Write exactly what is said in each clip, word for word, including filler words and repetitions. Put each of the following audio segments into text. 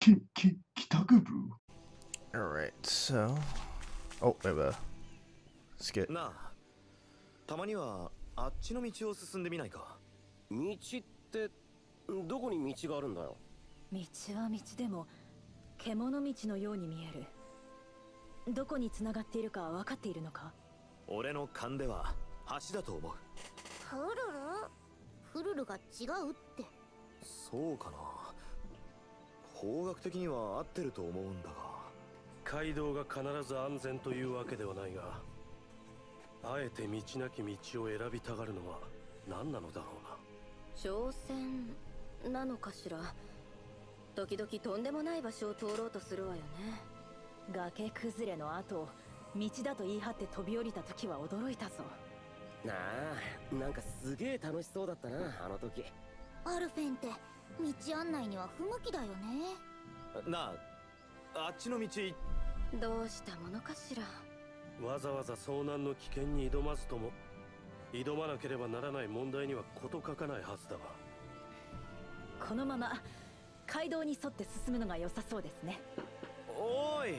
き、き、帰宅部 Alright, so... Oh, we have a skit. なあ、たまにはあっちの道を進んでみないか。 道ってどこに道があるんだよ。 道は道でも獣道のように見える。どこに繋がっているか分かっているのか？ 俺の勘では橋だと思う。 フルルフルルが違うって。 そうかな。法学的には合ってると思うんだが。 街道が必ず安全というわけではないが、あえて道なき道を選びたがるのは何なのだろうな。 挑戦なのかしら。時々とんでもない場所を通ろうとするわよね。崖崩れの後、道だと言い張って飛び降りた時は驚いたぞ。 なあ、なんかすげえ楽しそうだったな、あの時。 アルフェンって道案内には不向きだよね。 なあ、あっちの道。 どうしたものかしら。 わざわざ遭難の危険に挑まずとも、挑まなければならない問題には事欠かないはずだわ。 このまま街道に沿って進むのが良さそうですね。 おーい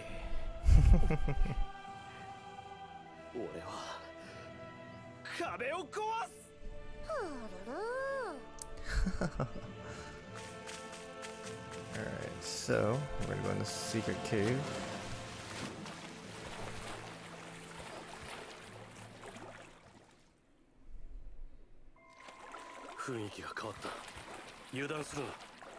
俺は壁を壊す。 フルル Alright, so we're gonna go in the secret cave. 雰囲気が変わった。油断するな。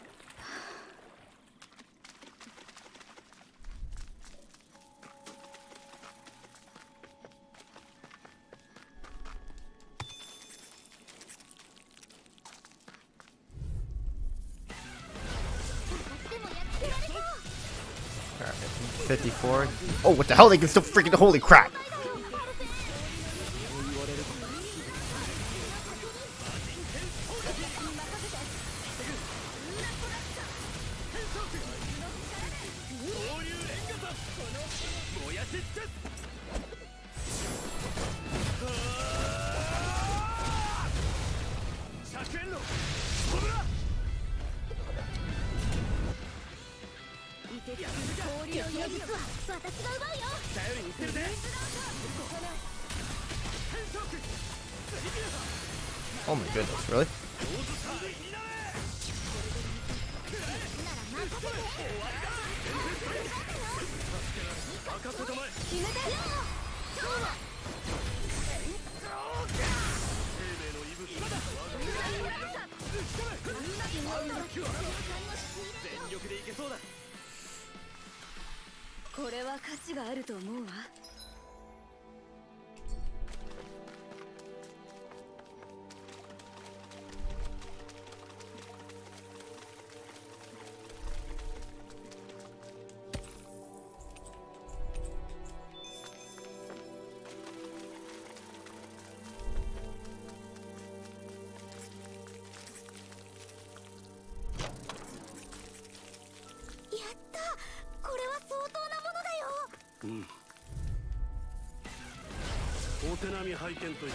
fifty-four. Oh, what the hell? They can still freaking. Holy crap! Oh my goodness, really? これは価値があると思うわ。 お手並み拝見といって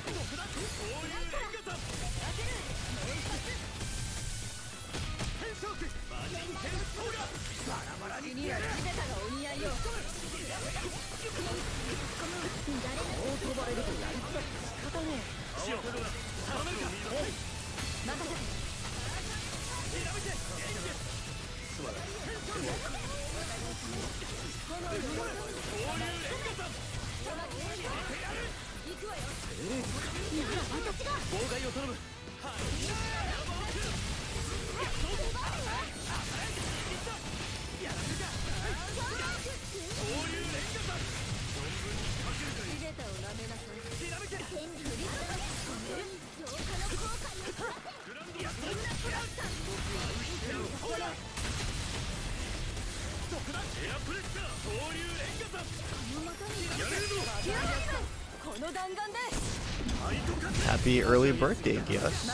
Happy early birthday, Gios.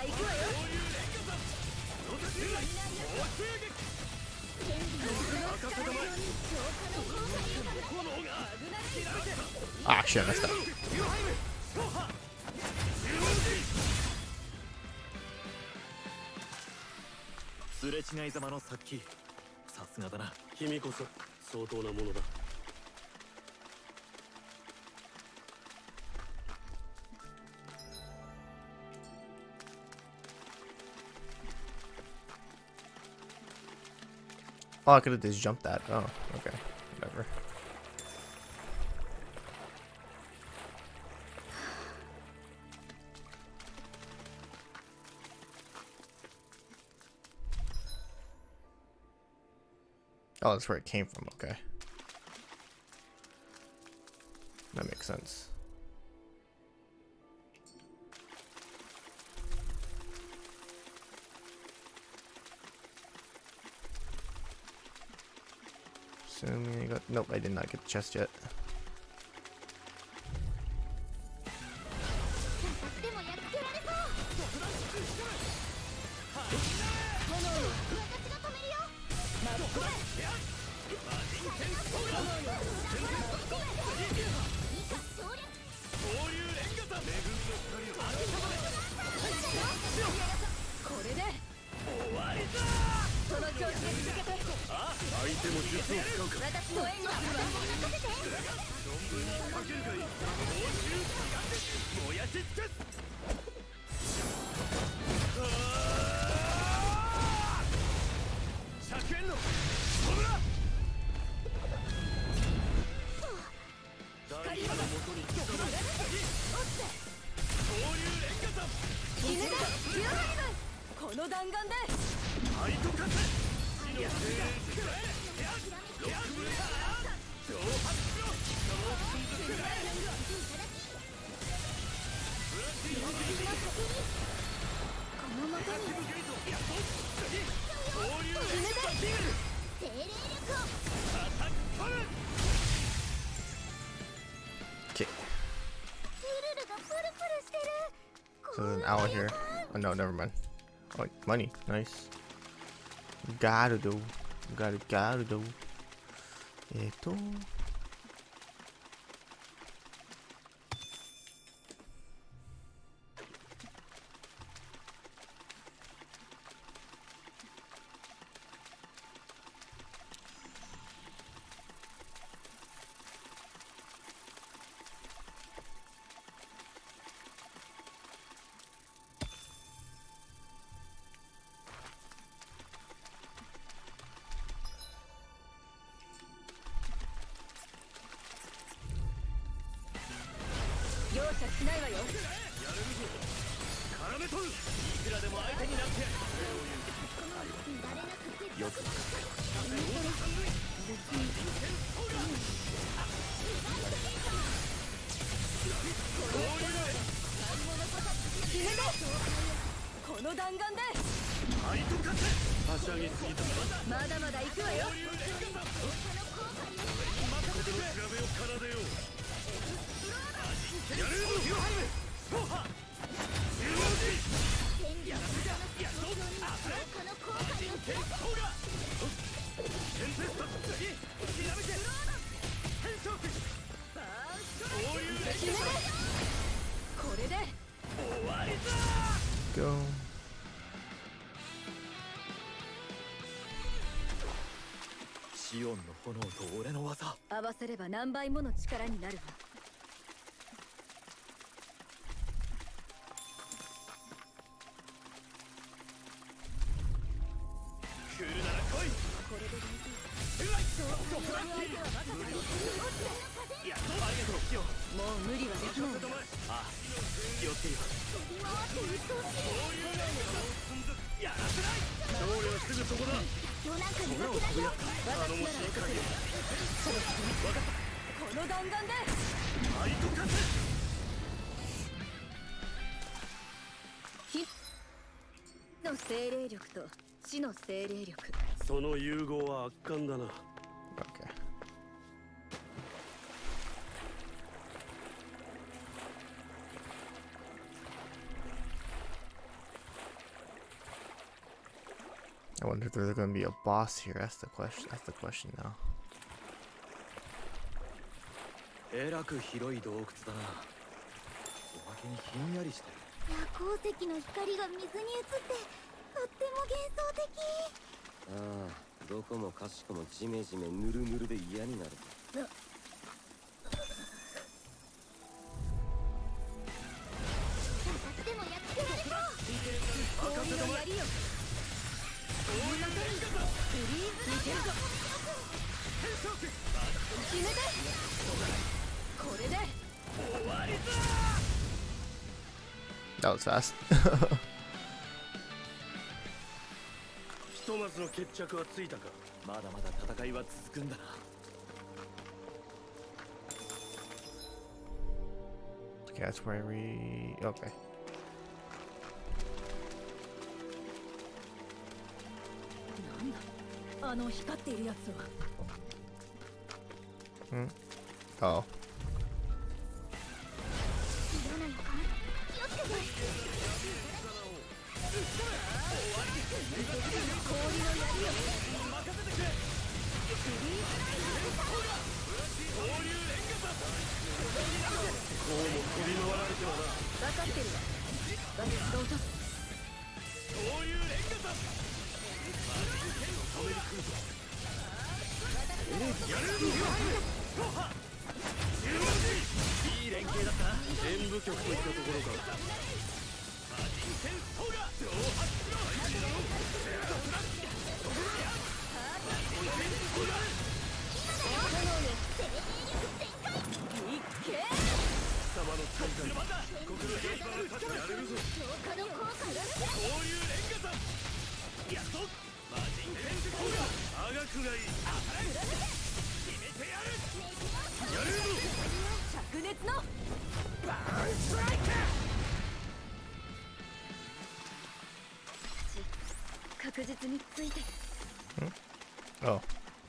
Ah, shit, I messed up. すれ違いざまの殺気、さすがだな。 君こそ相当なものだ。 Oh, I could have just jumped that. Oh, okay. Whatever. Oh, that's where it came from. Okay. That makes sense. Assuming I got. Nope, I did not get the chest yet. でもやっつけられそう。私が止めるよ。まっこめ。これで終わりだ。その調子で続けて。 相手も術を使うか。 私の援護は任せて。 存分にかけるかい。燃やし尽くす。着縁の飛ぶな。大の元に来たの。恐竜連火山。 犬だ。キューハイブ。この弾丸で。 ハイトカツ。死の精霊。ロックブレード。挑発しろ。 この元に。 恐竜連火山。 精霊力を。 叩き込む。 Okay. フルルがプルプルしてる。 So there's an owl here. Oh no, never mind. Oh, money. Nice. Gotta do. Gotta, gotta do. Eto. しないわよ。 やれるぞ。絡め取る。いくらでも相手になってやる。よく。 この弾丸で。 ハイトカツ。はしゃぎすぎた。 まだまだ行くわよ。 この調べを奏でよう。やれるぞ。ヒロハイム。スポーハ。十文字。やらせじゃ。やっと。あぶれ。マジンケンコーラ。テンペスト。次。ひらめけ。変装機。恐竜連射。 これで。 終わりだ。 Go. シオンの炎と俺の技。 合わせれば何倍もの力になるわ。 来るなら来い。 これで大丈うわっ。そうそうラッキー。いや、ありがとうシオン。 夫。もう無理はできないわよ。 ああ、気をつけるよ。やらせない。勝利はすぐそこだ。 今日なんか苦手だよ。 頼もしい限り。分かった。 この弾丸で。 ハイトカツ。 火の精霊力と死の精霊力。 その融合は圧巻だな。 Okay. I wonder if there's going to be a boss here. That's the question. That's the question now. えらく広い洞窟だな。おまけにひんやりしてる。 夜光石の光が水に映ってとっても幻想的。 ああ、 どこもかしこもジメジメぬるぬるで嫌になる。 でもやってやるぞ。 氷の槍よ。大型にフリーズ見てるぞ。決めて。これで終わりだ。 That was fast. ひとまずの決着はついたか。まだまだ戦いは続くんだな。 Okay, that's where we. Okay. なんだあの光っているやつは。 Hmm. Oh. 嫌な予感。気をつけて。 氷の槍よ。 こうも飛び回られてはな。 分かってるわ。私どうぞ。 いい連携だった。全部局といったところか。 灼熱の確実について。 Oh.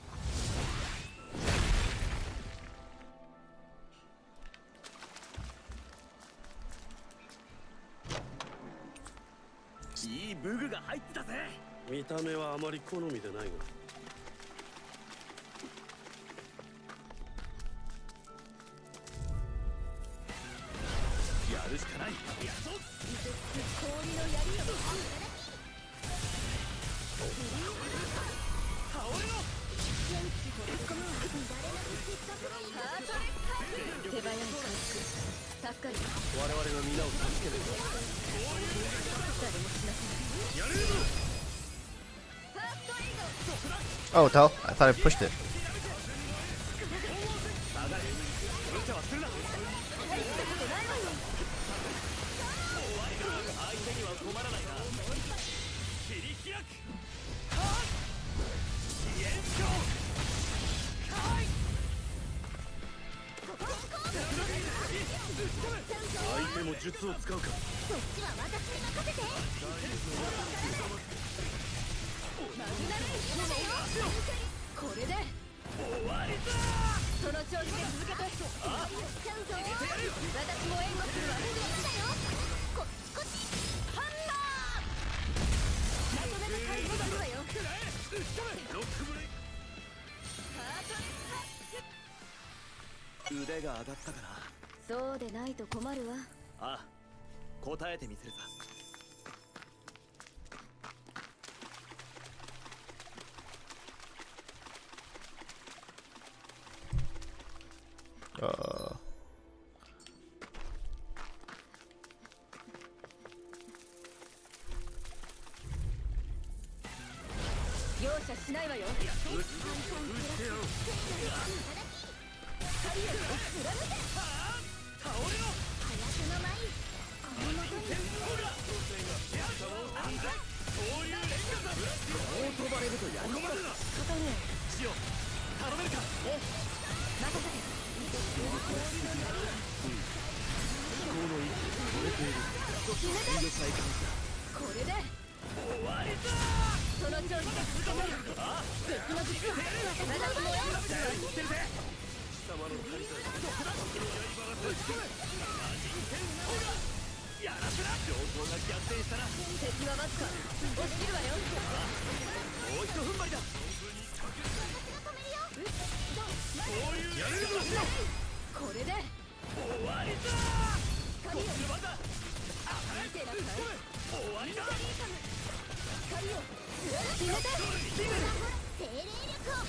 いい武具が入ってたぜ。 見た目はあまり好みでないが。 やるしかない。やっと氷の槍よ。手早い回復助かる。 我々が皆を助ける。 誰も死なせない。 Oh, tell. I thought I pushed it. 相手も術を使うか。 そっちは私に任せて。 これで終わりだ。その調子で続けて。 ちゃうぞ。 私も援護するわ。 ここっち。 ハンマー。まとめて回復するわよ。 腕が上がったかな。 そうでないと困るわ。 ああ、答えてみせるさ。 Uh. 容赦しないわよ。これで終わりだ。その調子で続けて。敵の術は私も援護するわ。やらせな。情報が逆転したら敵は待つか。押し切るわよ。もう一踏ん張りだ。これで終わりだ。光よ。見てなさい。終わりだ。光よ。決めて。 精霊力を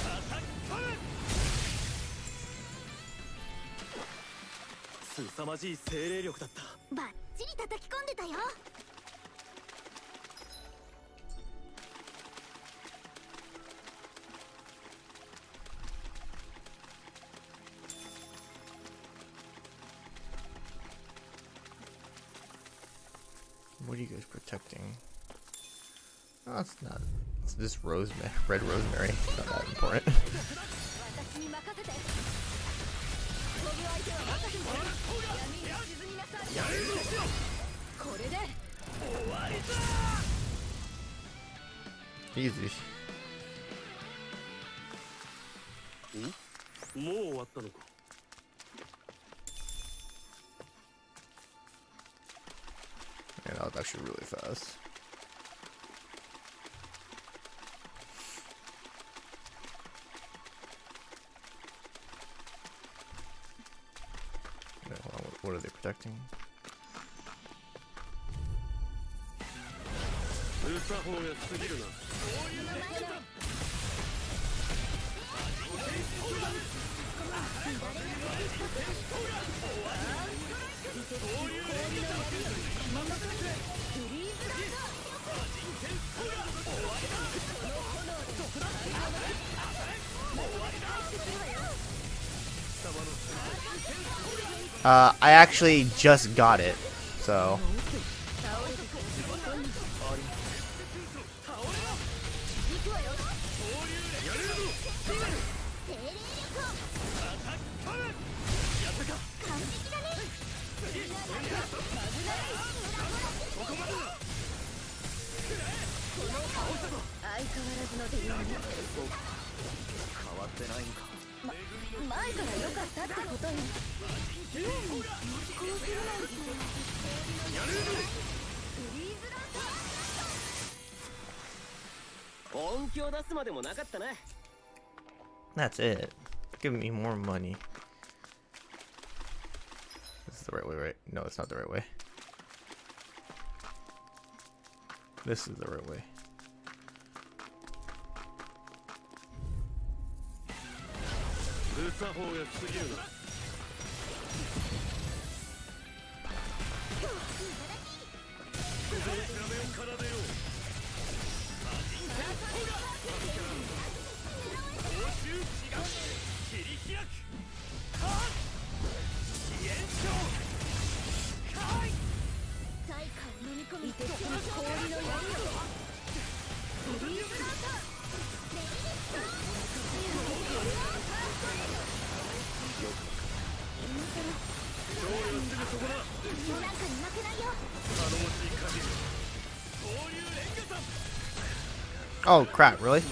凄まじい精霊力だった。 バッチリ叩き込んでたよ。 What are you guys protecting? Oh, it's not. It's just rosemary, red rosemary. It's not that important. 私に任せて。飛ぶ相手は任せて。闇に沈みなさい。やるぞ。これで終わりだ。 Easy. ん？もう終わったのか。 And that was actually really fast. Okay, hold on, what- what are they protecting? ウサホが過ぎるな。 Uh, I actually just got it, so. That's it. Give me more money. This is the right way, right? No, it's not the right way. This is the right way. Oh crap, really?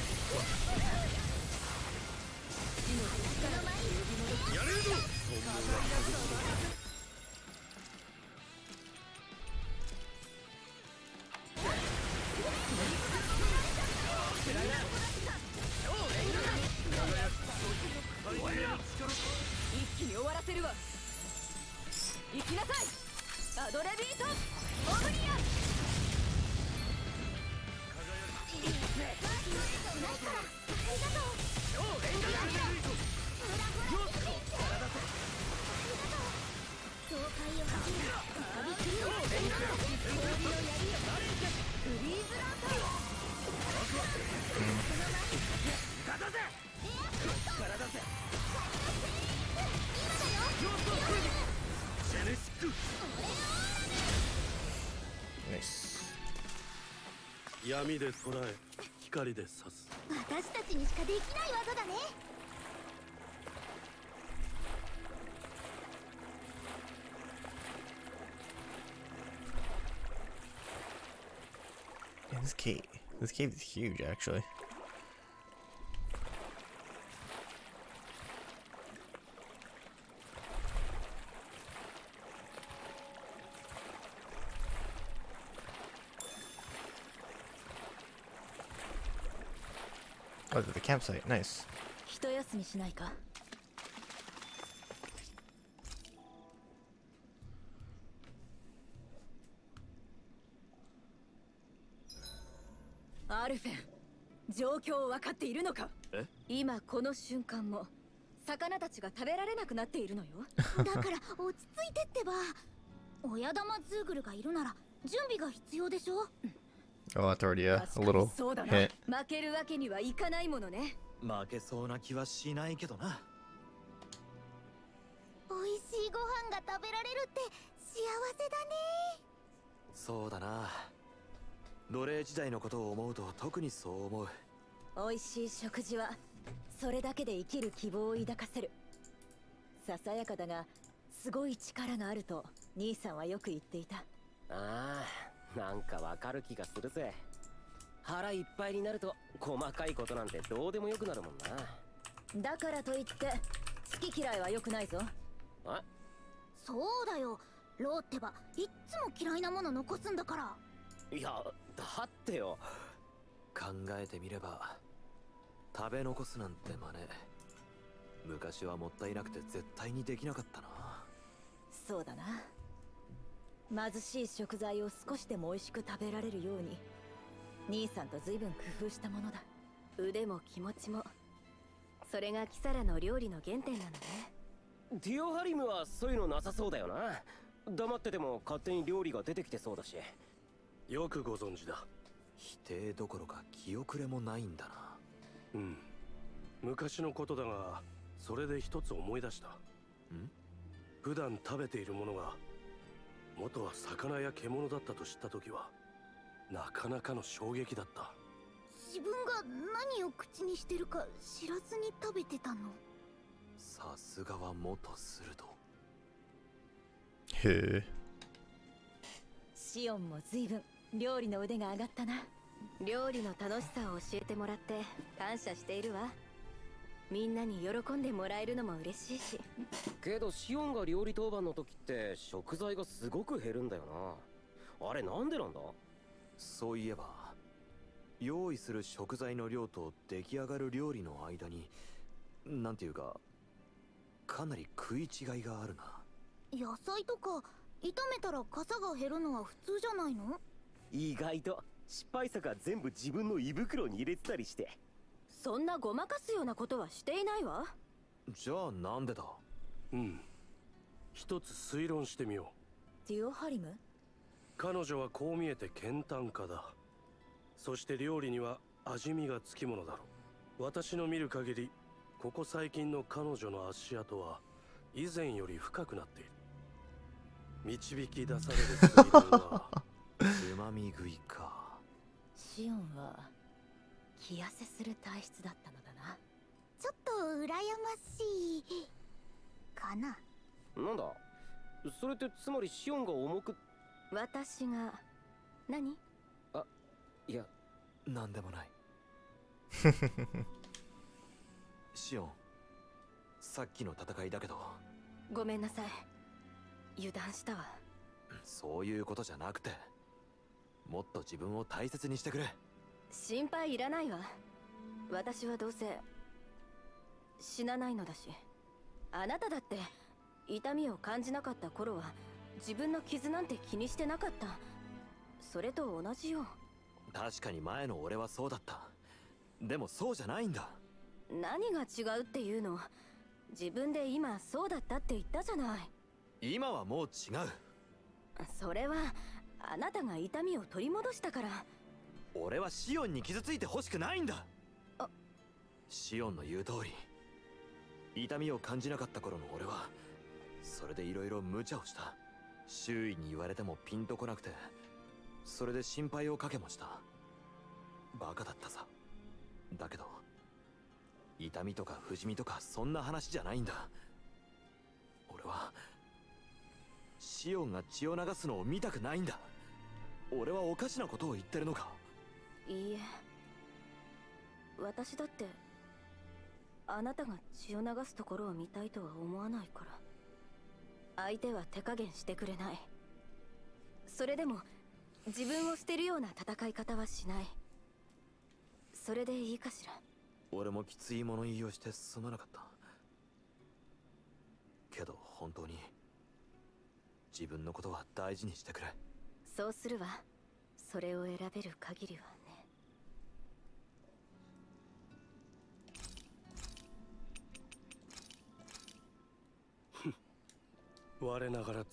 Nice. 闇で捉え、光で刺す。 私たちにしかできない技だね。 Yeah, this cave, this cave is huge, actually. Oh, the campsite, nice. 一休みしないか。アルフェン、 状況を分かっているのか。 え？ 今この瞬間も魚たちが食べられなくなっているのよ。 だから落ち着いてってば。親玉ズーグルがいるなら準備が必要でしょ。 Oh, that's already a, a 確かに little そうだな。 hint. 負けるわけにはいかないものね。 負けそうな気はしないけどな。 美味しいご飯が食べられるって幸せだね。 そうだな。奴隷時代のことを思うと特にそう思う。 美味しい食事はそれだけで生きる希望を抱かせる。ささやかだがすごい力があると兄さんはよく言っていた。 ああ、なんかわかる気がするぜ。腹いっぱいになると細かいことなんてどうでもよくなるもんな。 だからといって好き嫌いは良くないぞ。 あ、 そうだよ。ローってばいっつも嫌いなもの残すんだから。 いや、だってよ。 考えてみれば食べ残すなんて真似、昔はもったいなくて絶対にできなかったな。 そうだな。貧しい食材を少しでも美味しく食べられるように兄さんと随分工夫したものだ。腕も気持ちも。それがキサラの料理の原点なのね。 ティオハリムはそういうのなさそうだよな。黙ってても勝手に料理が出てきてそうだし。 よくご存知だ。 否定どころか気遅れもないんだな。 うん。昔のことだが、それで一つ思い出した。 ん？ 普段食べているものが元は魚や獣だったと知った時はなかなかの衝撃だった。 自分が何を口にしてるか知らずに食べてたの。 さすがは元鋭。 へえ。 シオンも随分料理の腕が上がったな。料理の楽しさを教えてもらって感謝しているわ。みんなに喜んでもらえるのも嬉しいし。 けどシオンが料理当番の時って食材がすごく減るんだよな。あれなんでなんだ？ そういえば用意する食材の量と出来上がる料理の間になんていうかかなり食い違いがあるな。 野菜とか炒めたら傘が減るのは普通じゃないの？ 意外と失敗作は全部自分の胃袋に入れてたりして。 そんなごまかすようなことはしていないわ。 じゃあなんでだ？ うん。一つ推論してみよう。 デュオハリム？ 彼女はこう見えて健談家だ。そして料理には味見がつきものだろう。私の見る限りここ最近の彼女の足跡は以前より深くなっている。導き出されるスピードはつまみ食いか。 シオンは気痩せする体質だったのだな。 ちょっと羨ましいかな。 なんだそれってつまりシオンが重く。 私が何？ いやなんでもない。シオン、さっきの戦いだけど。 ごめんなさい。油断したわ。 そういうことじゃなくてもっと自分を大切にしてくれ。 心配いらないわ。私はどうせ死なないのだし。あなただって痛みを感じなかった頃は自分の傷なんて気にしてなかった。それと同じよ。 確かに前の俺はそうだった。でもそうじゃないんだ。 何が違うっていうの？自分で今そうだったって言ったじゃない。 今はもう違う。 それはあなたが痛みを取り戻したから。 俺はシオンに傷ついてほしくないんだ。 あ、 シオンの言う通り痛みを感じなかった頃の俺はそれでいろいろ無茶をした。周囲に言われてもピンとこなくて、それで心配をかけもした。バカだったさ。だけど痛みとか不死身とかそんな話じゃないんだ。俺はシオンが血を流すのを見たくないんだ。俺はおかしなことを言ってるのか？ いいえ、私だってあなたが血を流すところを見たいとは思わないから。相手は手加減してくれない。それでも自分を捨てるような戦い方はしない。それでいいかしら。 俺もきつい物言いをしてすまなかった。けど本当に自分のことは大事にしてくれ。 そうするわ。それを選べる限りはね。 我ながら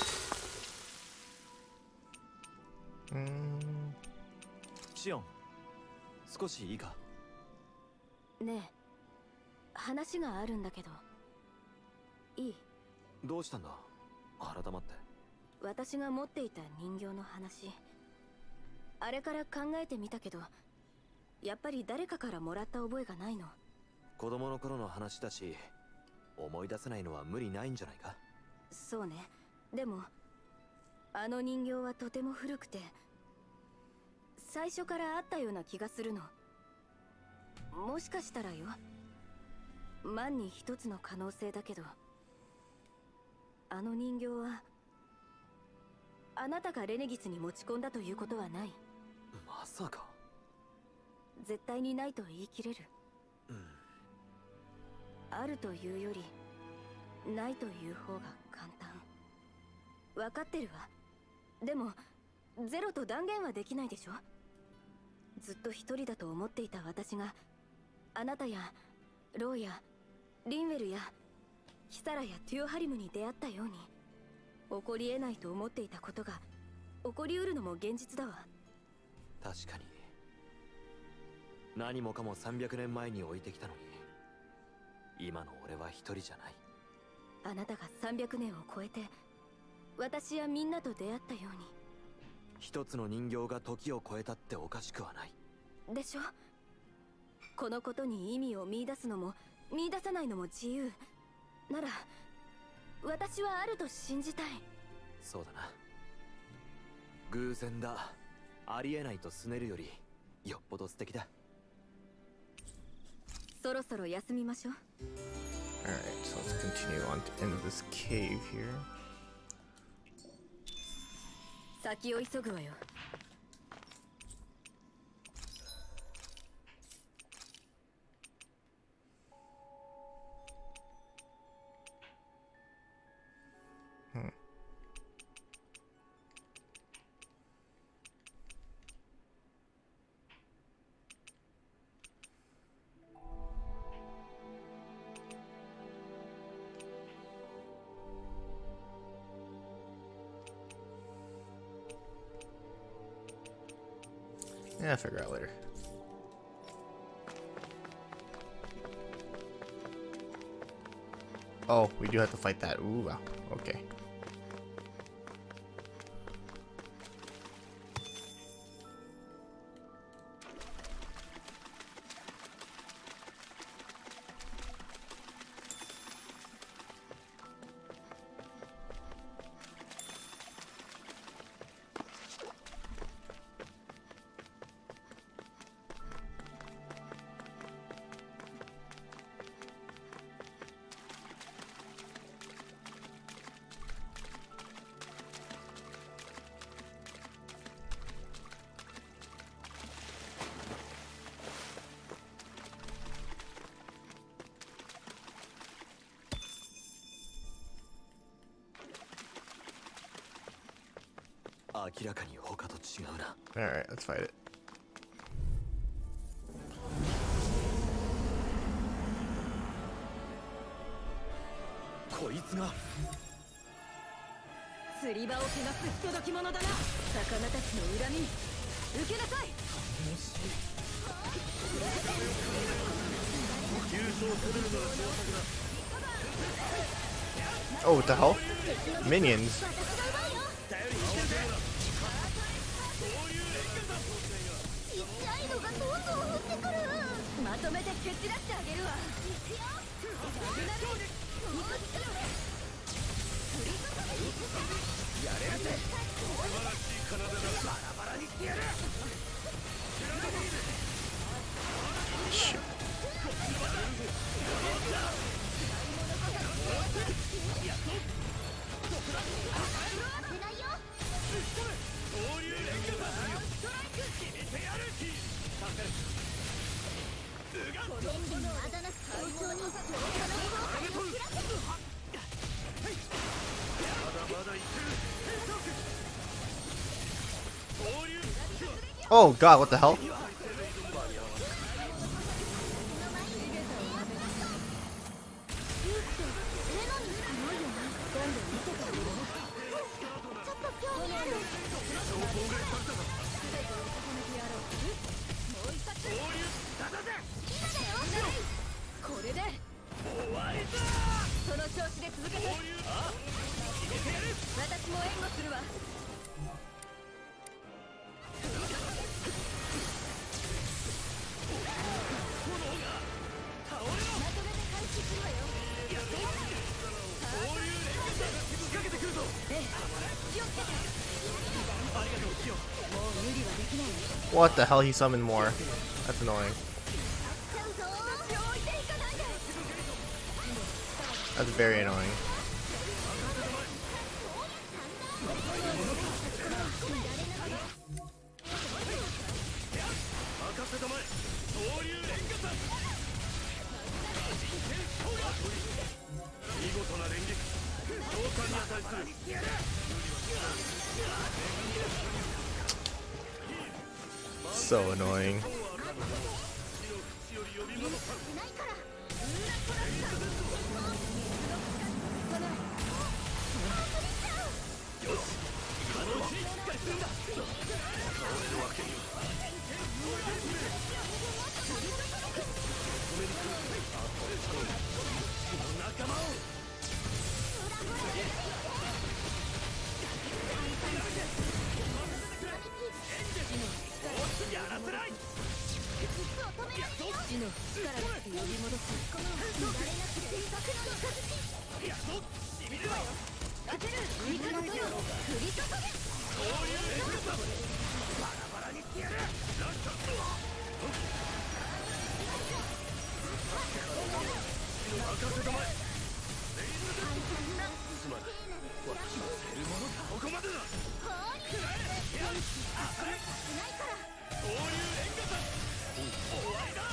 うーん。 シオン、少しいいか？ ねえ、話があるんだけどいい？ どうしたんだ改まって。 私が持っていた人形の話、あれから考えてみたけど、やっぱり誰かからもらった覚えがないの。 子供の頃の話だし、思い出せないのは無理ないんじゃないか？ そうね。でもあの人形はとても古くて、最初からあったような気がするの。もしかしたらよ、万に一つの可能性だけど、あの人形はあなたがレネギスに持ち込んだということはない。 まさか。 絶対にないと言い切れる。 うん。 あるというよりないという方が簡単。分かってるわ。でもゼロと断言はできないでしょ。ずっと一人だと思っていた私が、あなたやローやリンウェルやキサラやテュオハリムに出会ったように、起こり得ないと思っていたことが起こりうるのも現実だわ。 確かに何もかもさんびゃくねんまえに置いてきたのに、今の俺は一人じゃない。 あなたがさんびゃくねんを超えて私やみんなと出会ったように。 一つの人形が時を超えたっておかしくはないでしょ。このことに意味を見出すのも見出さないのも自由なら、私はあると信じたい。 そうだな。偶然だ、ありえないとすねるよりよっぽど素敵だ。 そろそろ休みましょう。 Alright, so let's continue on to end this cave here. 先を急ぐわよ。 Hmm. Yeah, I'll figure out later. Oh, we do have to fight that. Ooh, wow. Okay. Alright, let's fight it. こいつが釣り場を汚す不届き者だな。魚たちの恨み受けなさい。 Oh, what the hell? Minions. まとめて蹴散らしてあげるわ。やれるぜ。素晴らしい奏でだ。バラバラにしてやる。 Oh god, what the hell? 続けて。私も援護するわ。まとめて回収するわよ。 仕掛けてくるぞ。 ええ、気をつけて。 ありがとうキヨ。 もう無理はできないわ。 What the hell? He summoned more. That's annoying. ちゃうぞ。私を置いていかないで。 That's very annoying. 任せたまえ。総流連火さ。見事な連撃。召喚に値する。 So annoying. 死の力が呼び戻す。この乱れなくて正確な雷。やっとしみるわよ。当てる。味方の手を振り注げ。そういうレベルだ。バラバラにしてやる。ラッシャー。 任せたまえ。すまない。私のせるものか。ここまでだ。くらえ。当たれ。ないから。そういう連火だ。終わりだ。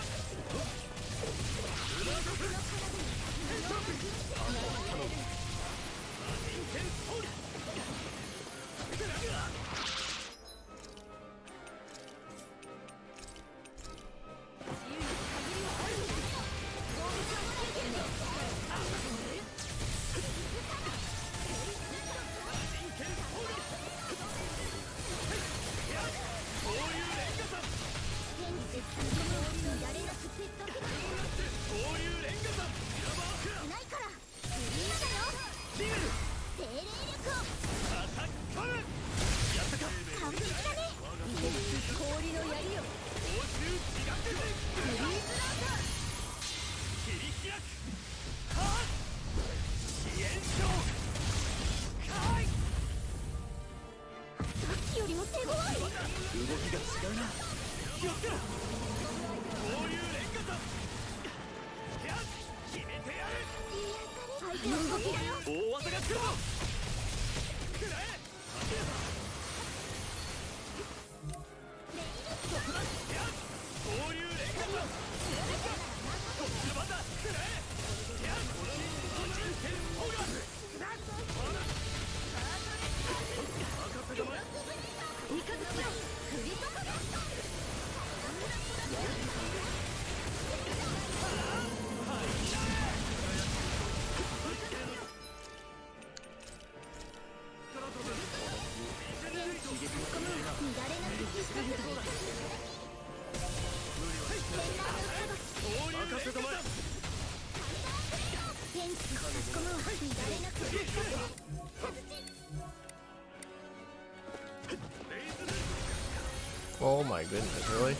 Oh my goodness, really?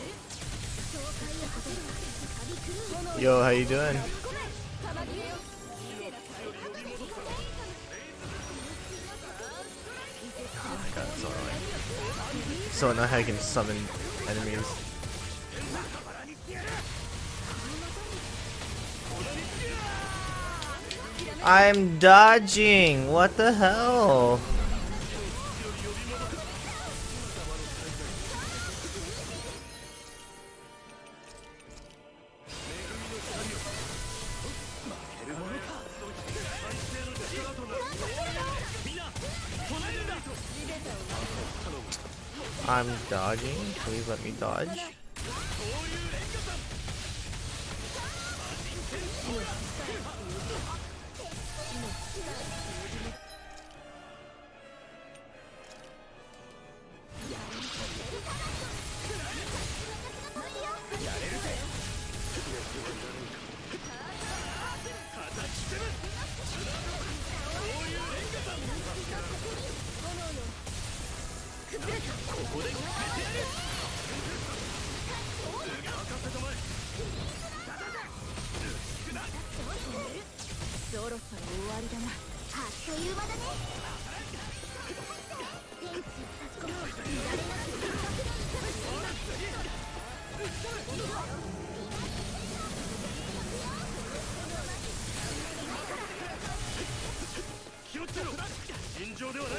Yo, how you doing? Oh my god, so annoying. So annoying how you can summon enemies. I'm dodging! What the hell? I'm dodging. Please let me dodge. ろそろ終わりだな。あっという間だね。電池を差し込もう。乱れなく正確に気をつけろ。尋常ではない。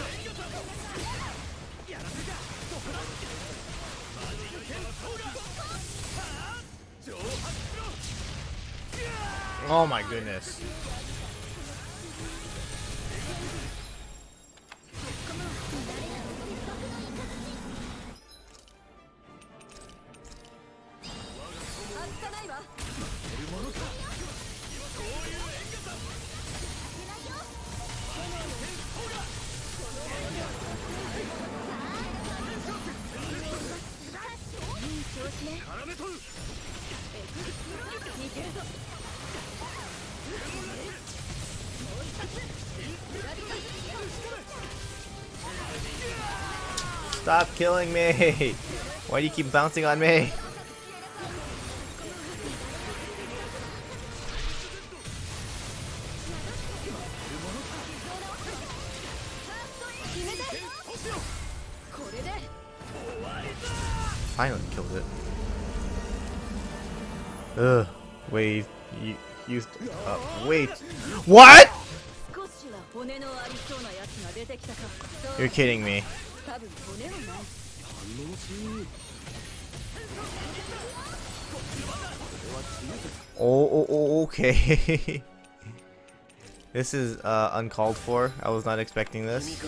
やらせか。 Oh my goodness. Stop killing me! Why do you keep bouncing on me? Finally killed it. Ugh. Wait. You used. Uh, wait. What? You're kidding me. Oh, oh, oh okay. This is uh, uncalled for. I was not expecting this.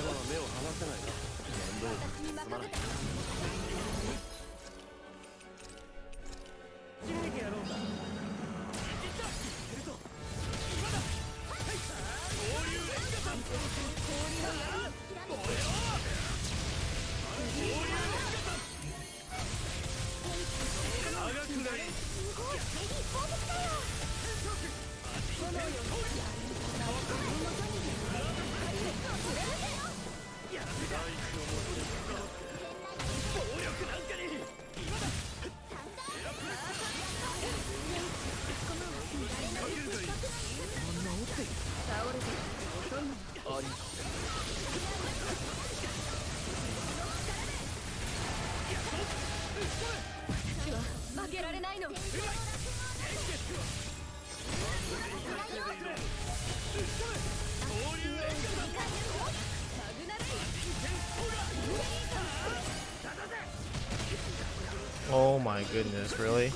Oh my goodness, really?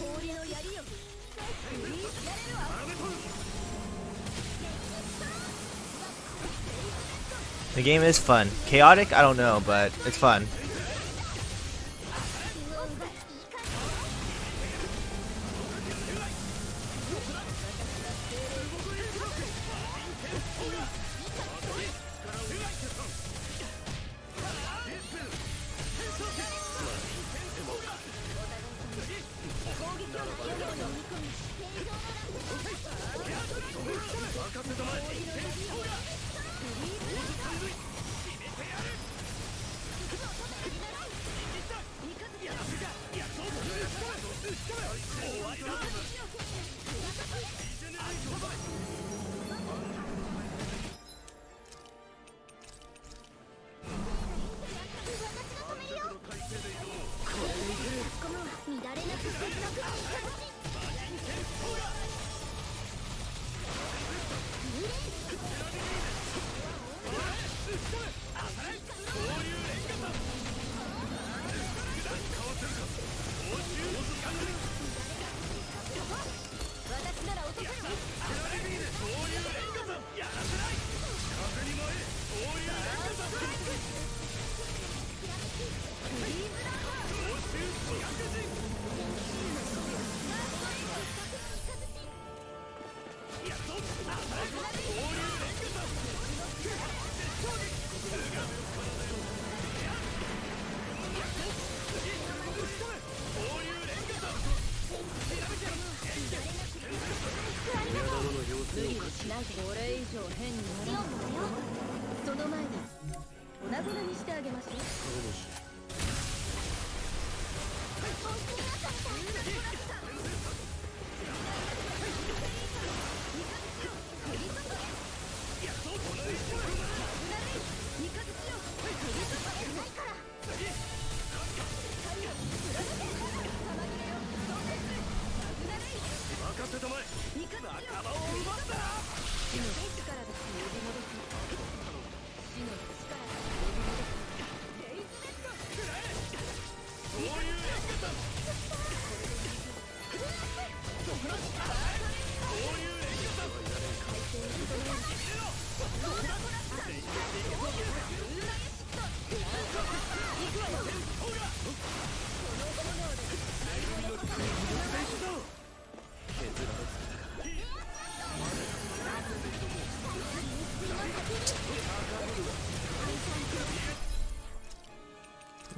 The game is fun. Chaotic? I don't know, but it's fun.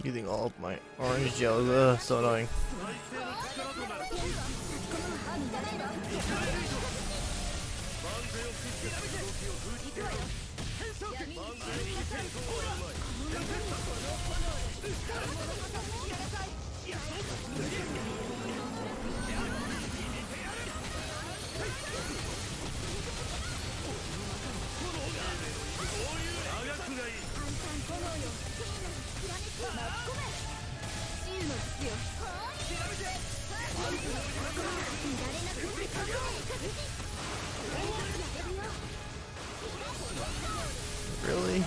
Using all of my orange gels. Ugh, so annoying. Really?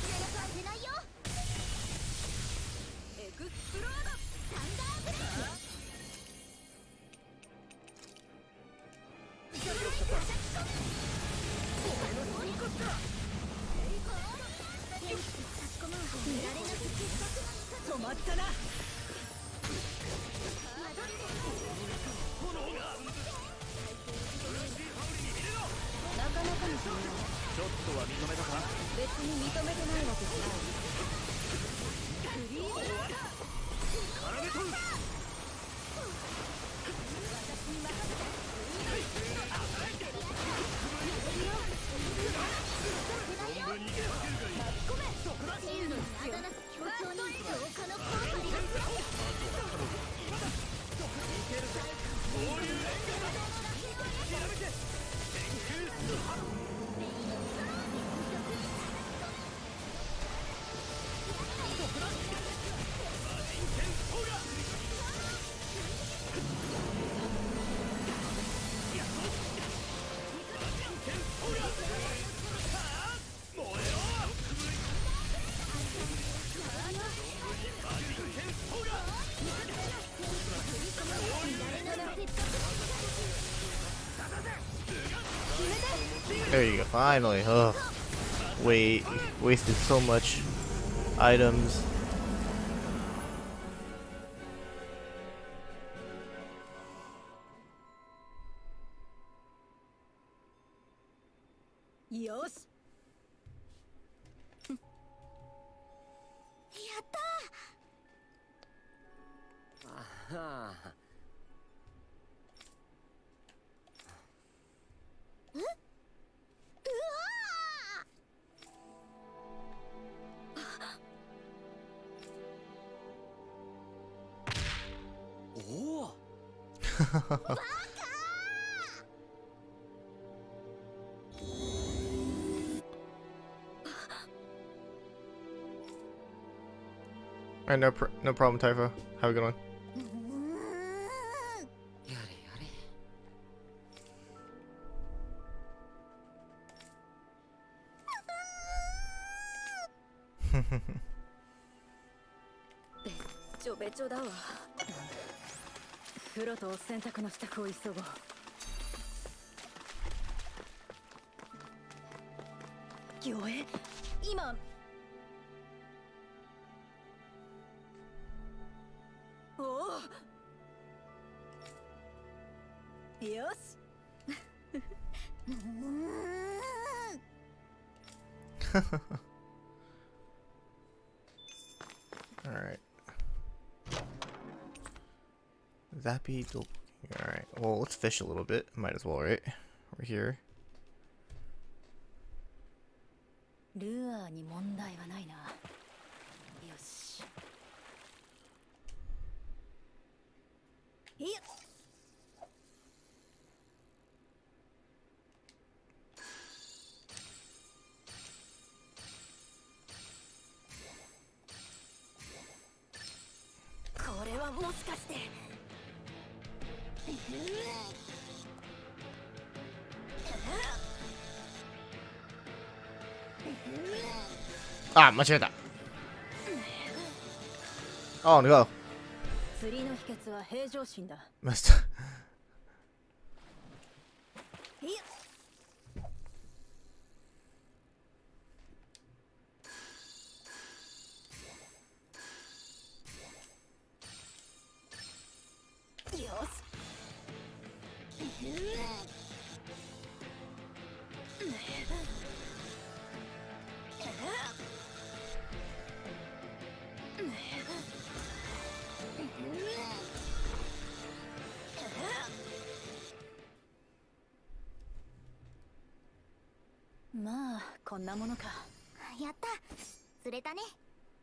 There you go, finally. Ugh. Wait, wasted so much items. Yes. やったー。 あはあ。 え？うわー。おお。 Alright, no, pr no problem, Typho. Have a good one. やれやれ。 べっちょべちょだわ。風呂と洗濯の支度を急ごう。魚影、今。おお。よし。 Alright. Zappy Doppelganger. Alright, well, let's fish a little bit. Might as well, right? We're here. ルアーに問題はないな。よし。いや。これはもしかして。 Ah, much better. Oh no. 釣りの秘訣は平常心だ。 Missed. いや。よし。 まあこんなものか。 やった、釣れたね。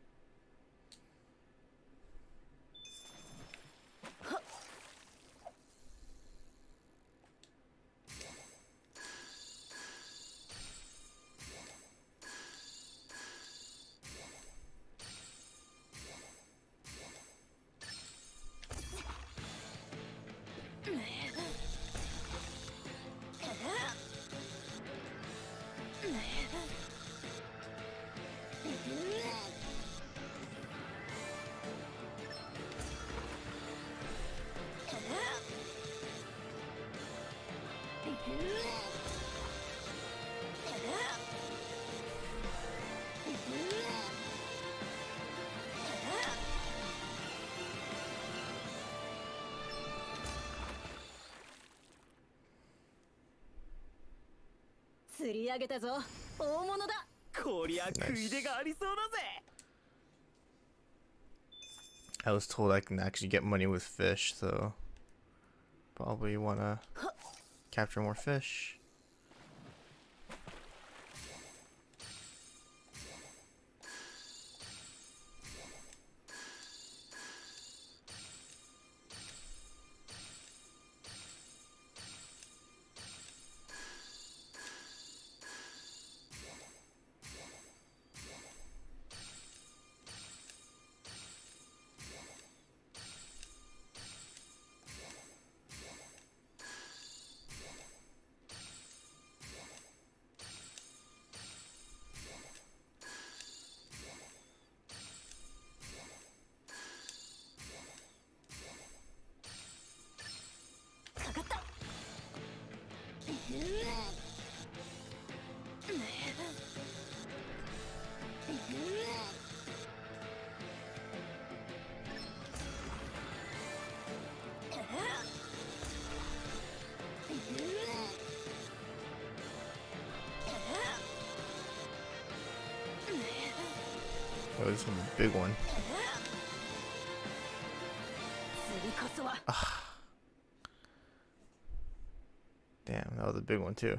釣り上げたぞ、大物だ。 こりゃ食い出がありそうだぜ。 I was told I can actually get money with fish, so probably wanna capture more fish. Oh, this one's a big one. Ah. Damn, that was a big one too.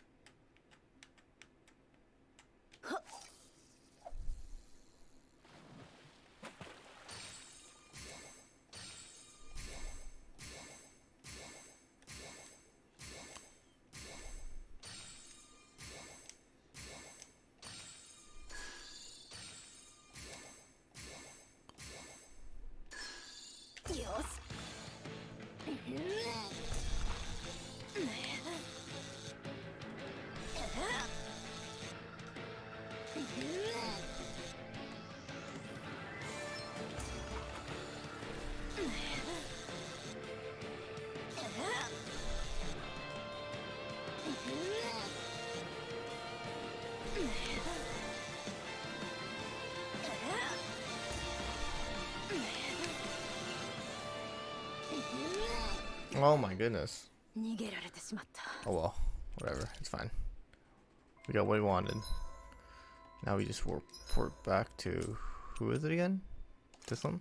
Oh my goodness. Oh well, whatever, it's fine. We got what we wanted. Now we just report back to, who is it again? This one?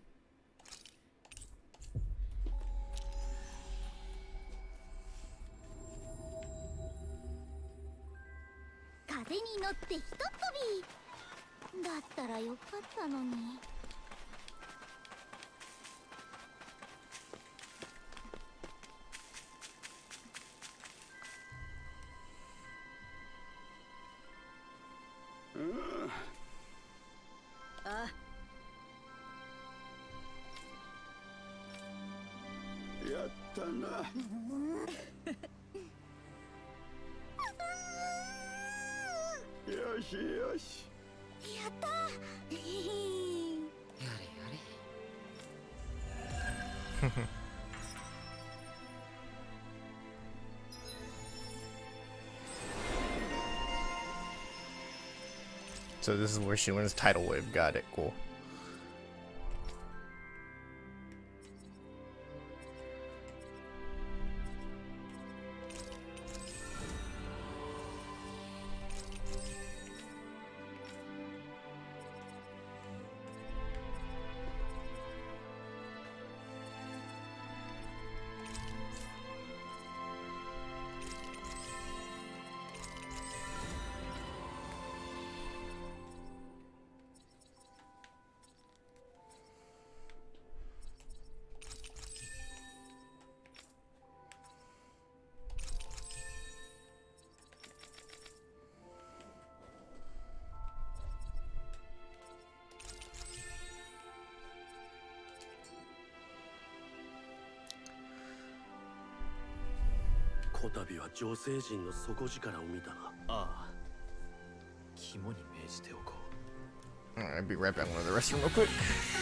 So this is where she wins Tidal Wave. Got it. Cool. こたびは女性陣の底力を見たな。 ああ、肝に銘じておこう。 Alright, I'll be right back. One of the restroom real quick.